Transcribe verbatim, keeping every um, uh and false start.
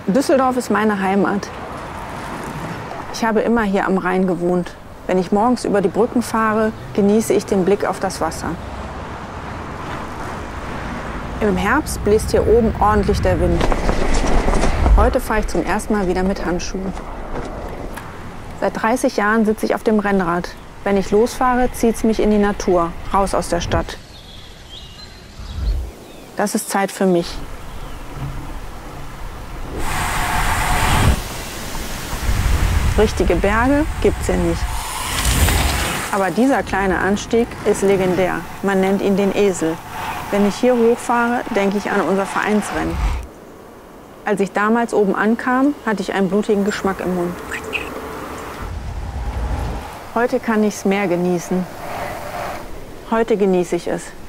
Düsseldorf ist meine Heimat. Ich habe immer hier am Rhein gewohnt. Wenn ich morgens über die Brücken fahre, genieße ich den Blick auf das Wasser. Im Herbst bläst hier oben ordentlich der Wind. Heute fahre ich zum ersten Mal wieder mit Handschuhen. Seit dreißig Jahren sitze ich auf dem Rennrad. Wenn ich losfahre, zieht es mich in die Natur, raus aus der Stadt. Das ist Zeit für mich. Richtige Berge gibt's hier nicht. Aber dieser kleine Anstieg ist legendär. Man nennt ihn den Esel. Wenn ich hier hochfahre, denke ich an unser Vereinsrennen. Als ich damals oben ankam, hatte ich einen blutigen Geschmack im Mund. Heute kann ich's mehr genießen. Heute genieße ich es.